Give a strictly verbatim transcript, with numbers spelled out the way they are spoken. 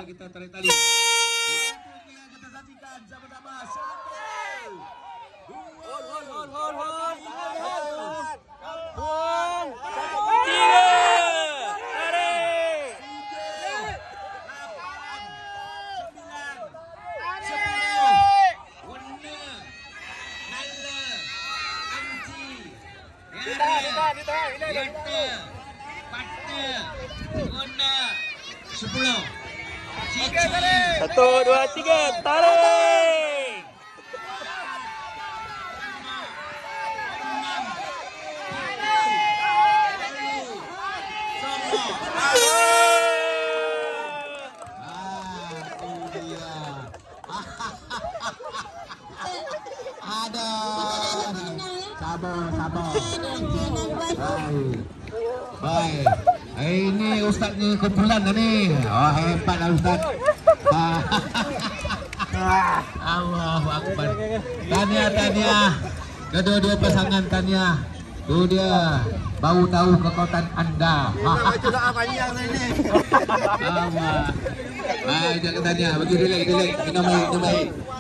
kita tarik tali. Itu yang kita saksikan sama-sama. Satu, dua, Hold, hold, hold, hold, hold. hold, Tiga. Tarik. sepuluh. Satu, dua, tiga, tarik. Ada. Sabar, sabar. Baik. Baik. Ini ustaznya kumpulan ni. Oh, hebat lah ustaz. Allahu Akbar. Tahniah, tahniah. Kedua-dua pasangan tahniah. Tu dia baru tahu kekuatan anda. Baca doa panjang ni. Allah. Baik, jangan tahniah. Bagi relax, relax. Minum air, minum air.